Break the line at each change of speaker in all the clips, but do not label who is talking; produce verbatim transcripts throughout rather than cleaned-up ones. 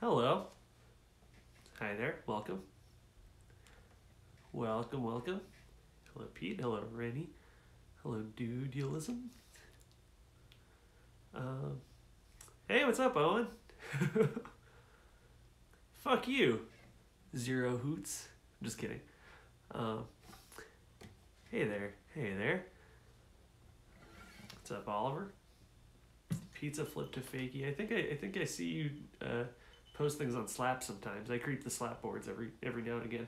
Hello. Hi there. Welcome. Welcome, welcome. Hello, Pete. Hello, Rennie. Hello, Dudealism. Um, hey, what's up, Owen? Fuck you. Zero hoots. I'm just kidding. Um, hey there. Hey there. What's up, Oliver? Pizza flip to fakie. I think I, I think I see you uh, post things on Slap sometimes. I creep the Slap boards every every now and again.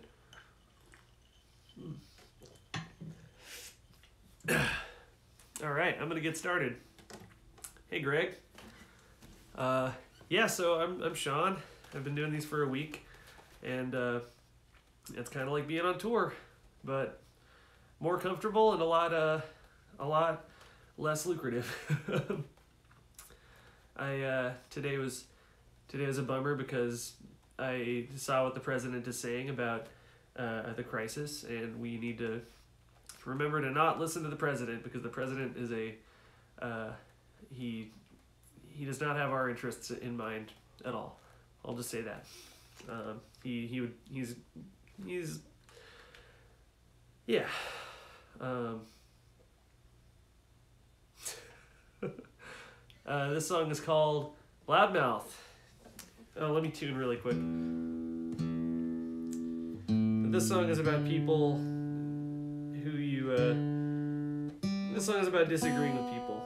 All right, I'm gonna get started. Hey, Greg. Uh, yeah, so I'm I'm Sean. I've been doing these for a week, and uh, it's kind of like being on tour, but more comfortable and a lot uh, a lot less lucrative. I uh, today was today was a bummer because I saw what the president is saying about uh, the crisis, and we need to remember to not listen to the president because the president is a uh, he he does not have our interests in mind at all. I'll just say that. Um, he he would he's he's yeah. Um, uh, this song is called Loudmouth. Oh, let me tune really quick. This song is about people who you. Uh, this song is about disagreeing with people.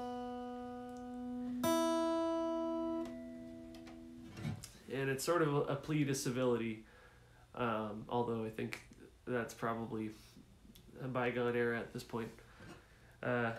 And it's sort of a plea to civility, um, although I think that's probably a bygone era at this point. Uh,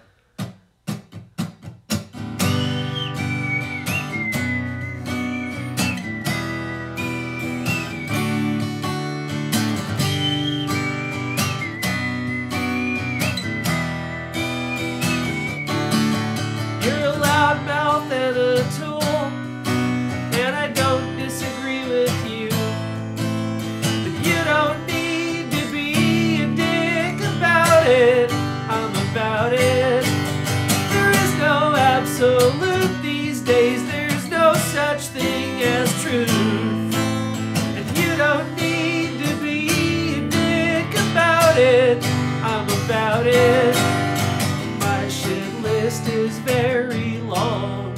You're a loudmouth and a tool, and I don't disagree with you, but you don't need to be a dick about it. I'm about it. There is no absolute these days. There's no such thing as truth, and you don't need to be a dick about it. I'm about it. My shit list is very long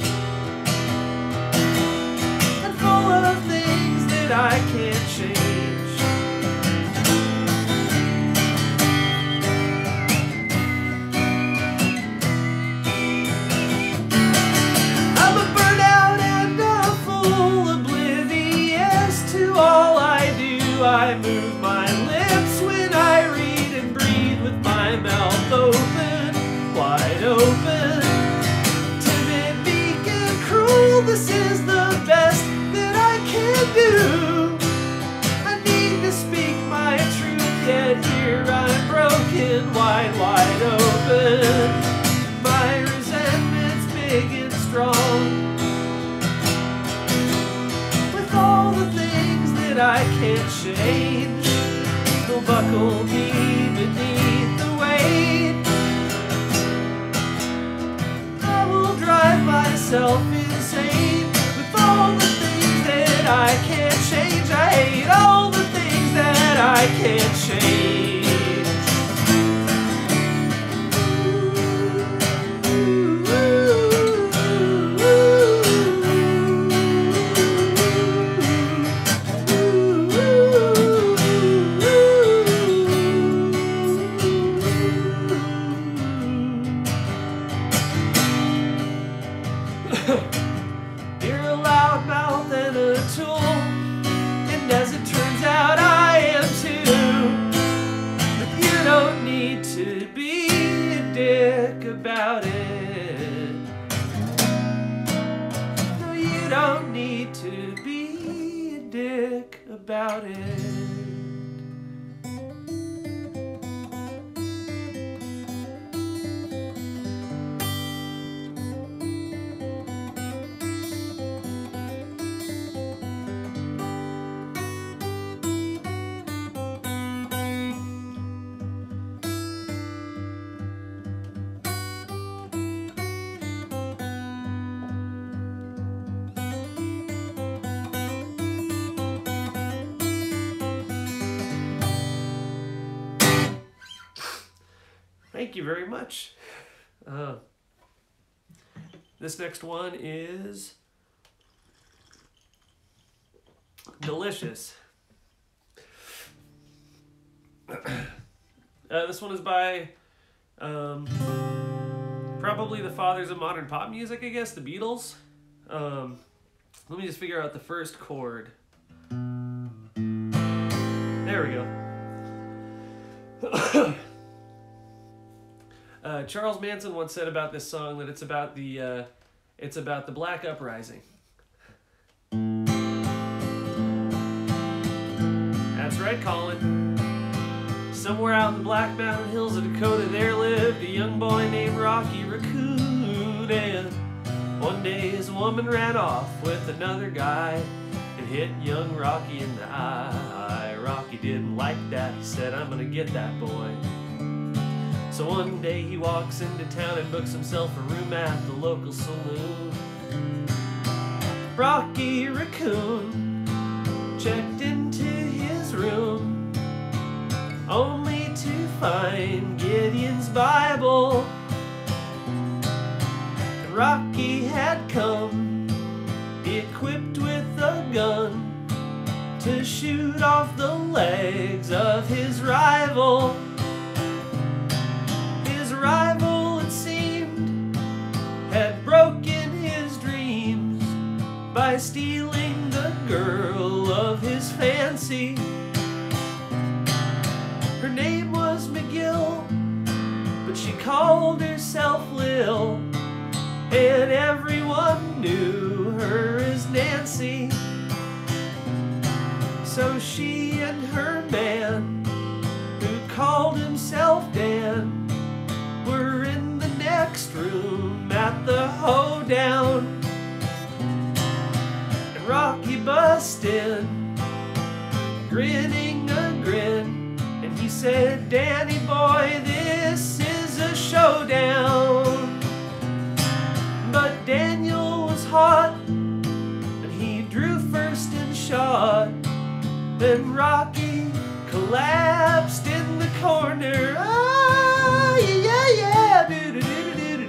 and full of things that I can't change. I'm a burnout and a fool, oblivious to all I do. I move my lips when I read and breathe with my mouth open, wide open. Timid, meek, and cruel, this is the best that I can do. I need to speak my truth, yet here I'm broken, wide, wide open. My resentment's big and strong, with all the things that I can't change. They'll buckle me beneath the weight. I will drive myself insane with all the things that I can't change. I hate all the things that I can't change. You're a loudmouth and a tool, and as it turns out I am too. But you don't need to be a dick about it. No, you don't need to be a dick about it. thank you very much. Uh, this next one is delicious. Uh, this one is by um, probably the fathers of modern pop music, I guess, the Beatles. Um, let me just figure out the first chord. There we go. uh, Charles Manson once said about this song that it's about the uh, it's about the Black Uprising. That's right, Colin. Somewhere out in the Black Mountain Hills of Dakota, there lived a young boy named Rocky Raccoon. And one day his woman ran off with another guy and hit young Rocky in the eye. Rocky didn't like that. He said, I'm gonna get that boy. So one day he walks into town and books himself a room at the local saloon. Rocky Raccoon checked into his room, only to find Gideon's Bible. And Rocky had come equipped with a gun to shoot off the legs of his rival. His rival, it seemed, had broken his dreams by stealing the girl of his fancy. Her name was McGill, but she called herself Lil, and everyone knew her as Nancy. So she and her man, who called himself Dan, were in the next room at the hoedown. And Rocky bust in, grinning a grin. He said, Danny boy, this is a showdown. But Daniel was hot, and he drew first and shot. Then Rocky collapsed in the corner. Ah, yeah, yeah, do do do do do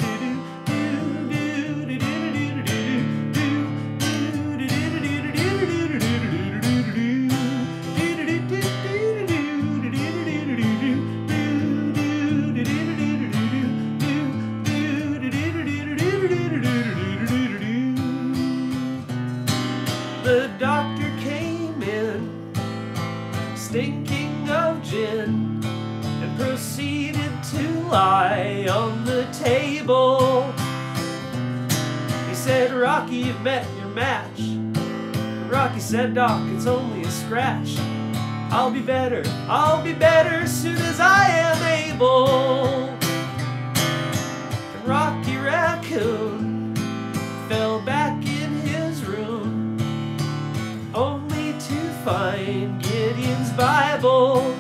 The doctor came in, stinking of gin, and proceeded to lie on the table. He said, Rocky, you've met your match. Rocky said, Doc, it's only a scratch. I'll be better, I'll be better as soon as I am able. And Rocky Raccoon fell back in his room, only to find Gideon's Bible.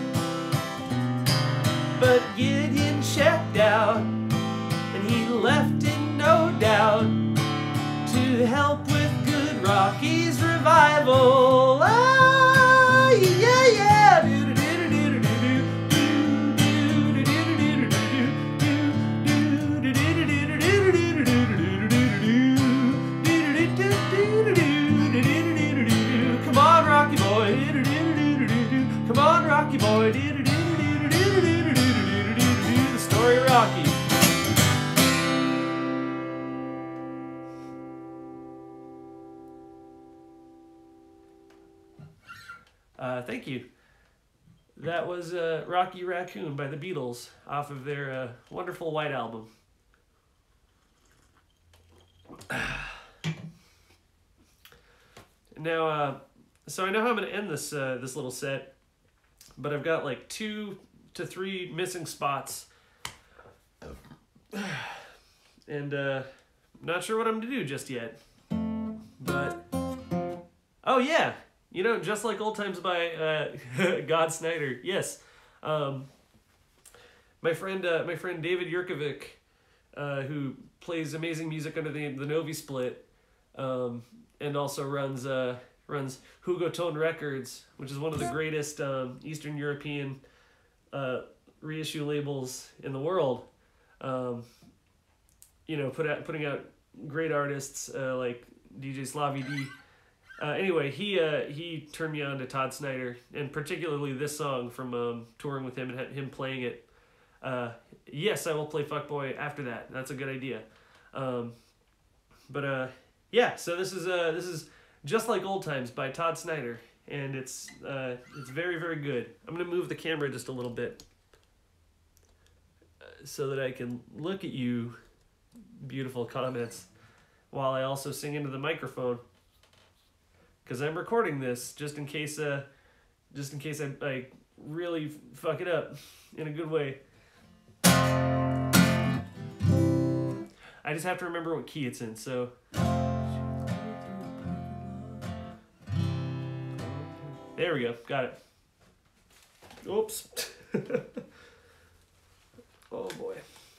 But Gideon checked out, and he left in no doubt to help with good Rocky's revival. Ah, yeah, yeah. Come on, Rocky boy. Come on, Rocky boy. The story of Rocky. Uh, thank you. That was uh, Rocky Raccoon by the Beatles off of their uh, wonderful White Album. Now, uh, so I know how I'm going to end this uh, this little set, but I've got like two to three missing spots, and uh, not sure what I'm going to do just yet. But oh yeah, you know, Just Like Old Times by uh, God Snyder. Yes, um, my friend uh, my friend David Yurkovic, uh, who plays amazing music under the the Novi Split. Um, and also runs uh, runs Hugo Tone Records, which is one of the greatest um, Eastern European uh, reissue labels in the world. um, you know, put out, putting out great artists uh, like D J Slavy D. Uh, anyway, he uh, he turned me on to Todd Snyder, and particularly this song from um, touring with him and him playing it. Uh, yes, I will play Fuckboy after that. That's a good idea. Um, but uh, yeah, so this is uh, this is Just Like Old Times by Todd Snyder, and it's uh, it's very very good. I'm gonna move the camera just a little bit uh, so that I can look at you, beautiful comments, while I also sing into the microphone. Because I'm recording this just in case, uh, just in case I, I really fuck it up in a good way. I just have to remember what key it's in, so. There we go, got it. Oops. Oh boy.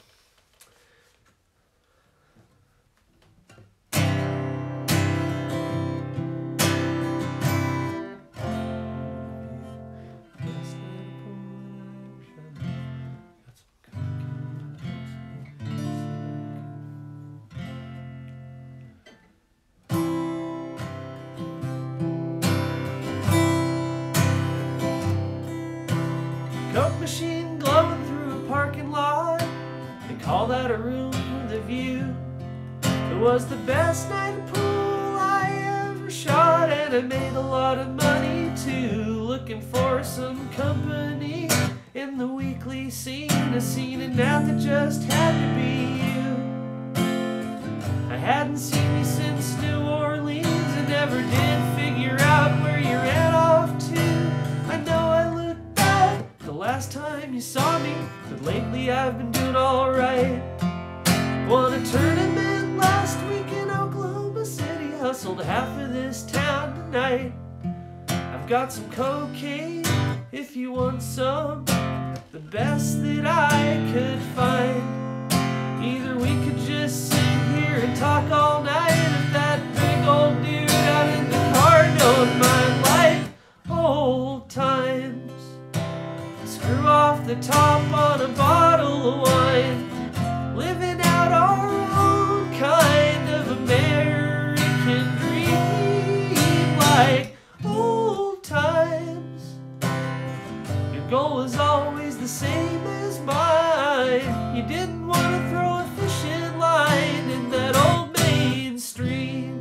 Coke machine glowing through a parking lot. They call that a room with a view. It was the best night of pool I ever shot, and I made a lot of money too. Looking for some company in the weekly scene, a scene and out that just had to be you. I hadn't seen you since New Orleans, and never did figure out where you ran off to. I know I looked bad the last time you saw me, but lately I've been doing alright. Won a tournament last week in Oklahoma City, hustled half of this town tonight. I've got some cocaine if you want some, the best that I could find. Either we could just sit here and talk all night, if that big old dude out in the car don't mind, like old times. Screw off the top on a bottle of wine, living out our own kind of American dream, like old times. Your goal was always the same as mine. You didn't want to throw a fishing line in that old main stream.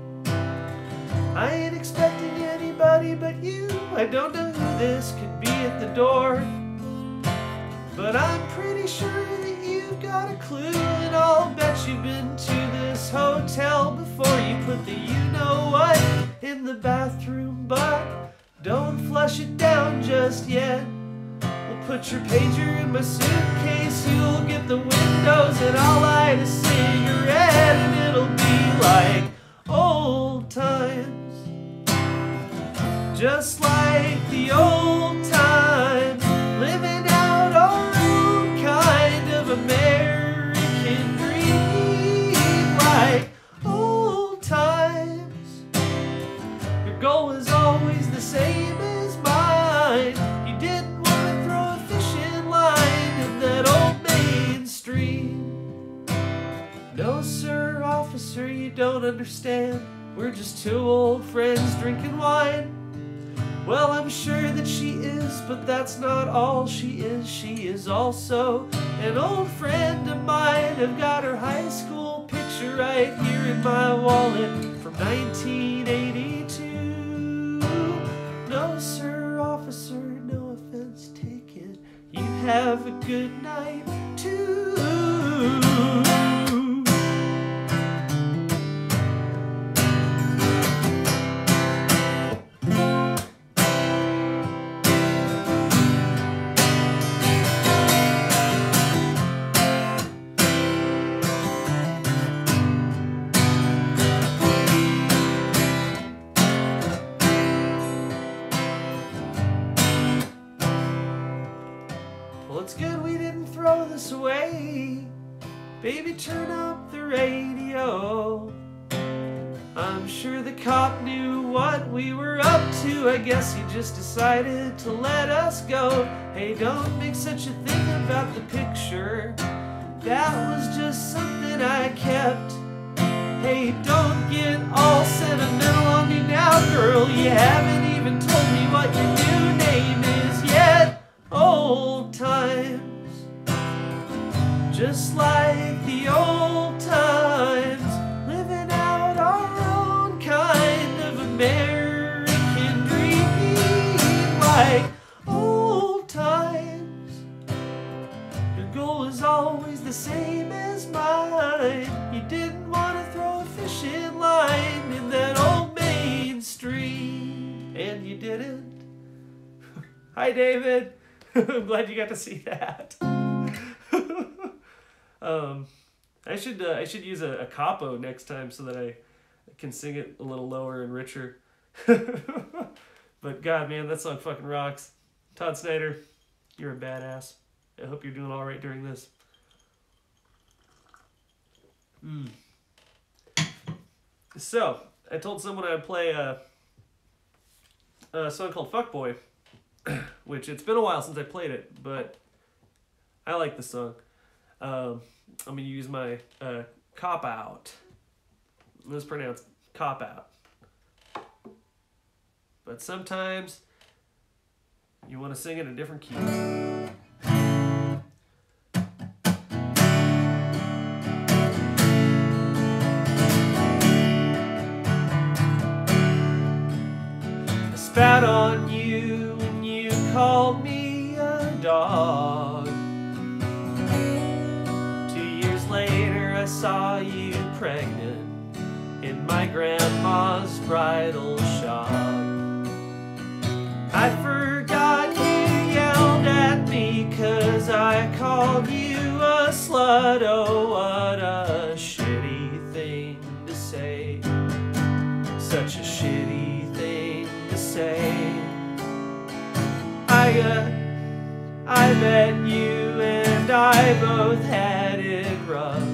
I ain't expecting anybody but you. I don't know who this could be at the door, but I'm pretty sure that you've got a clue, and I'll bet you've been to this hotel before you put the you-know-what in the bathroom, but don't flush it down just yet. We'll put your pager in my suitcase, you'll get the windows, and I'll light a cigarette, and it'll be like old times. Just like the old times, living out our own kind of American dream, like old times. Your goal is always the same as mine. You didn't want to throw a fishing line in that old main stream. No, sir, officer, you don't understand. We're just two old friends drinking wine. Well, I'm sure that she is, but that's not all she is. She is also an old friend of mine. I've got her high school picture right here in my wallet from nineteen eighty-two. No, sir, officer, no offense taken. You have a good night, too. It's good we didn't throw this away. Baby, turn up the radio. I'm sure the cop knew what we were up to. I guess he just decided to let us go. Hey, don't make such a thing about the picture. that was just something I kept. Hey, don't get all sentimental on me now, girl. You haven't even told me what your new name is yet. Old times, just like the old times, living out our own kind of American dream. Like old times, your goal is always the same as mine. You didn't want to throw a fishing line in that old main stream, and you didn't. Hi, David. I'm glad you got to see that. um, I should uh, I should use a, a capo next time so that I can sing it a little lower and richer. But God, man, that song fucking rocks. Todd Snyder, you're a badass. I hope you're doing all right during this. Mm. So, I told someone I'd play a, a song called Fuckboy, which it's been a while since I played it, but I like the song. Um, I'm going to use my uh, cop-out. Let's pronounce cop-out. But sometimes you want to sing in a different key. Spat on you when you called me a dog. Two years later I saw you pregnant in my grandma's bridal shop. I forgot you yelled at me 'cause I called you a slut. Oh, what a shitty thing to say. Such a shitty thing to say. I got, I bet you and I both had it rough,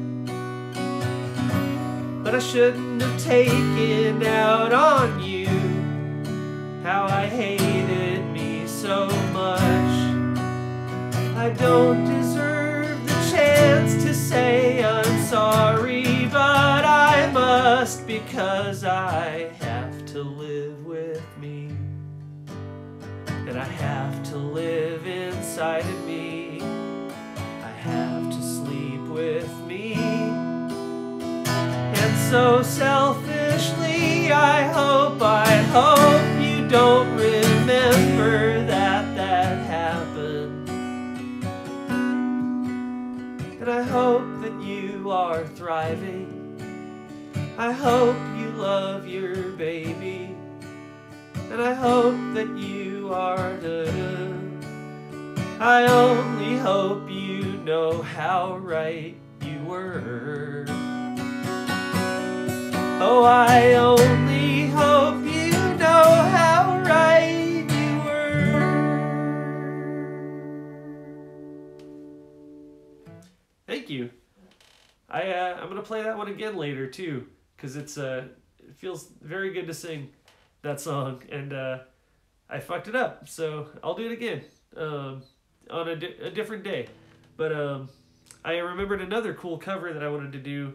but I shouldn't have taken out on you how I hated me so much. I don't deserve the chance to say I'm sorry, but I must, because I have to live with me, and I have to live inside of me. I have to sleep with me, and so selfishly I hope, I hope you don't remember that that happened. And I hope that you are thriving. I hope you love your baby. And I hope that you are good. I only hope you know how right you were. Oh, I only hope you know how right you were. Thank you. I uh, I'm gonna play that one again later too, cause it's uh it feels very good to sing that song, and uh, I fucked it up, so I'll do it again um, on a, di a different day. But um, I remembered another cool cover that I wanted to do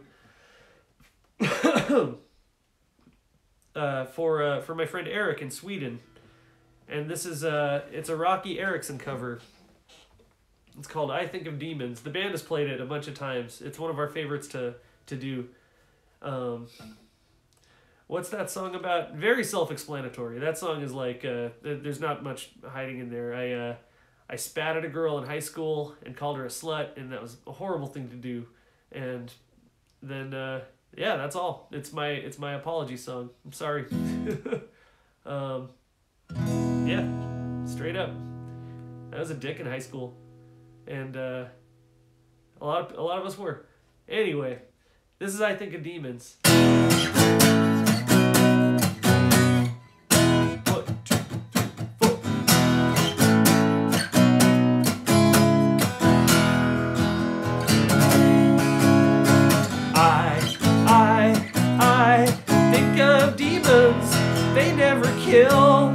uh, for uh, for my friend Eric in Sweden, and this is uh, it's a Rocky Erickson cover. It's called "I Think of Demons." The band has played it a bunch of times. It's one of our favorites to to do. Um, What's that song about? Very self-explanatory. That song is like, uh, there's not much hiding in there. I uh, I spat at a girl in high school and called her a slut, and that was a horrible thing to do. And then, uh, yeah, that's all. It's my it's my apology song. I'm sorry. um, yeah, straight up. I was a dick in high school, and uh, a lot of a lot of us were. Anyway, this is "I Think of Demons." They never kill.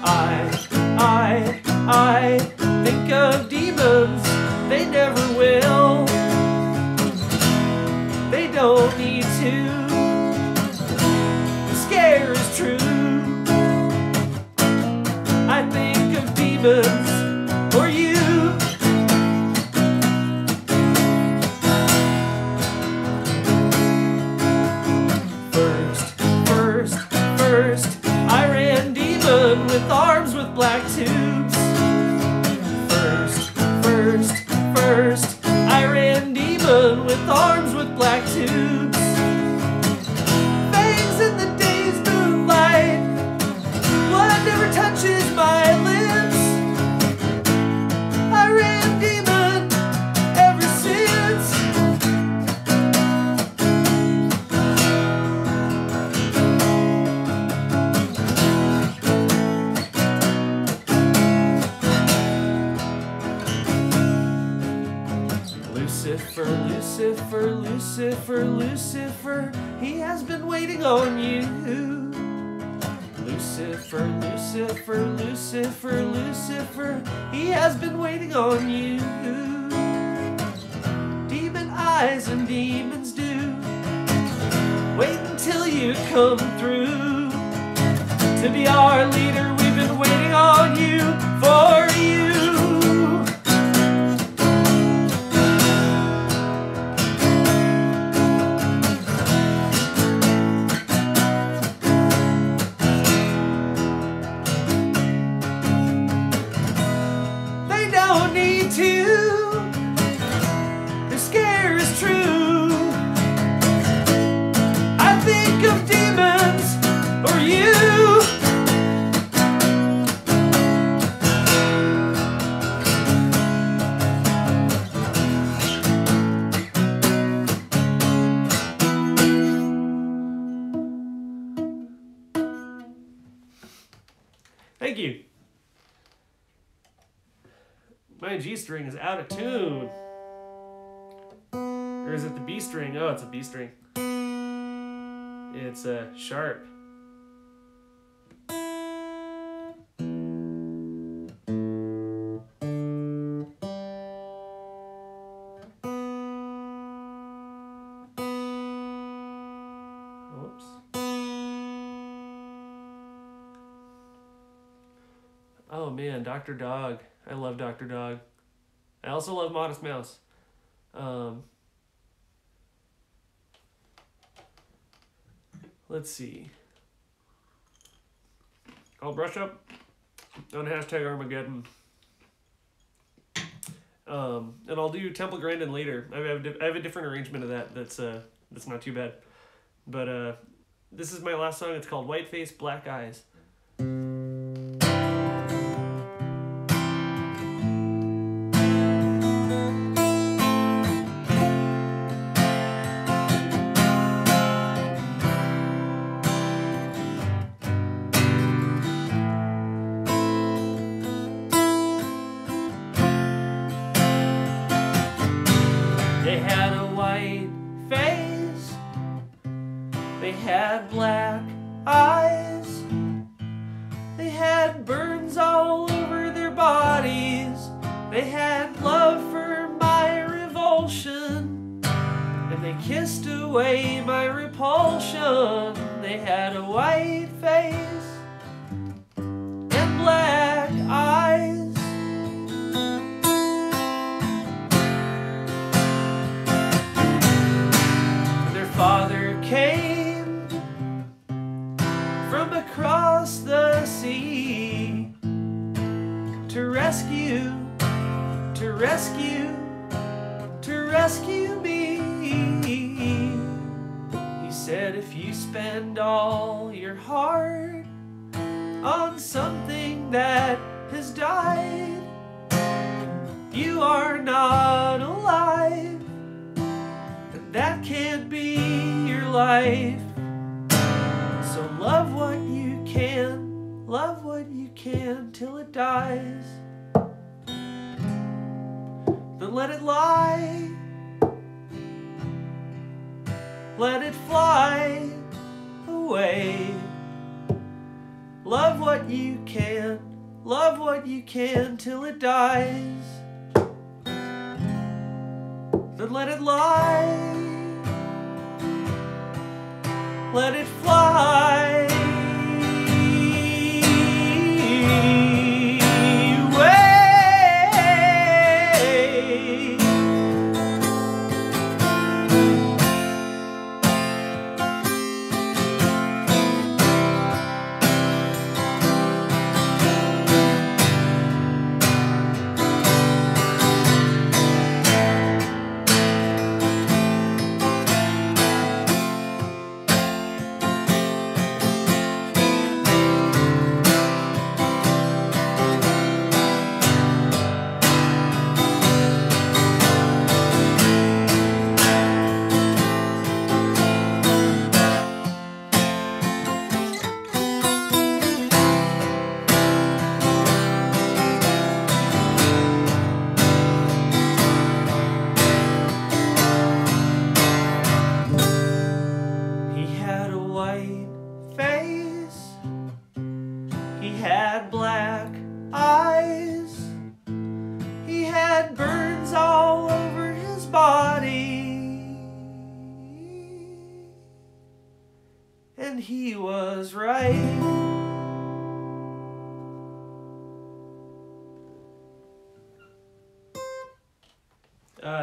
I, I, I think of demons. They never will. demon with arms with black tubes. First, first, first, I ran demon with arms with black tubes. Fangs in the day's moonlight, blood never touches my lips. I ran demon ever since. Lucifer, Lucifer, Lucifer, Lucifer, he has been waiting on you. Lucifer, Lucifer, Lucifer, Lucifer, he has been waiting on you. Demon eyes and demons do wait until you come through. To be our leader, we've been waiting on you, for you. Thank you. My G string is out of tune. Or is it the B string? Oh, it's a B string. It's a uh, sharp. Oh man, Doctor Dog. I love Doctor Dog. I also love Modest Mouse. Um, let's see. I'll brush up on hashtag Armageddon. Um, and I'll do Temple Grandin later. I have, I have a different arrangement of that that's, uh, that's not too bad. But uh, this is my last song. It's called White Face, Black Eyes. They had a white face, they had black eyes, they had burns all over their bodies, they had love for my revulsion, and they kissed away my repulsion. They had a white face and black eyes. Father came from across the sea to rescue, to rescue, to rescue me. He said, if you spend all your heart on something that has died, you are not alive. That can't be your life. So love what you can, love what you can till it dies. Then let it lie, let it fly away. Love what you can, love what you can till it dies. Then let it lie, let it fly away.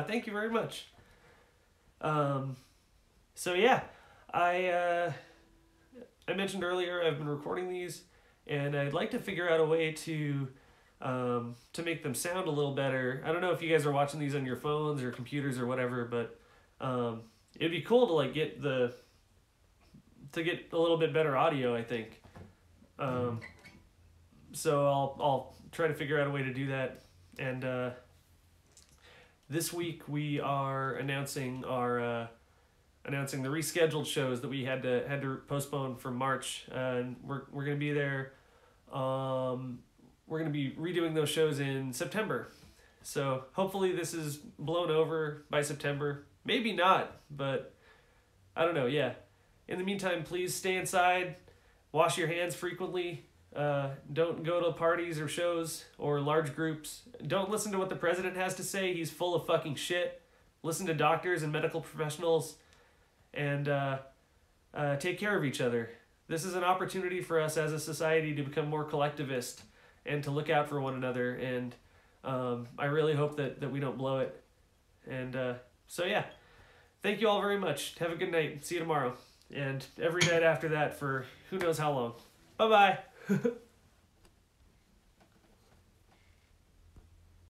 Uh, thank you very much. Um, so yeah, I uh, I mentioned earlier I've been recording these, and I'd like to figure out a way to um, to make them sound a little better. I don't know if you guys are watching these on your phones or computers or whatever, but um, it'd be cool to like get the to get a little bit better audio, I think. Um, so I'll I'll try to figure out a way to do that. And uh, this week we are announcing our uh, announcing the rescheduled shows that we had to had to postpone from March. Uh, and we're we're gonna be there. Um, we're gonna be redoing those shows in September. So hopefully this is blown over by September. Maybe not, but I don't know. Yeah. In the meantime, please stay inside, wash your hands frequently, uh, don't go to parties or shows or large groups. Don't listen to what the president has to say. He's full of fucking shit. Listen to doctors and medical professionals, and uh, uh, take care of each other. This is an opportunity for us as a society to become more collectivist and to look out for one another, and um, I really hope that, that we don't blow it. And uh, so yeah, thank you all very much. Have a good night. See you tomorrow. And every night after that for who knows how long. Bye-bye.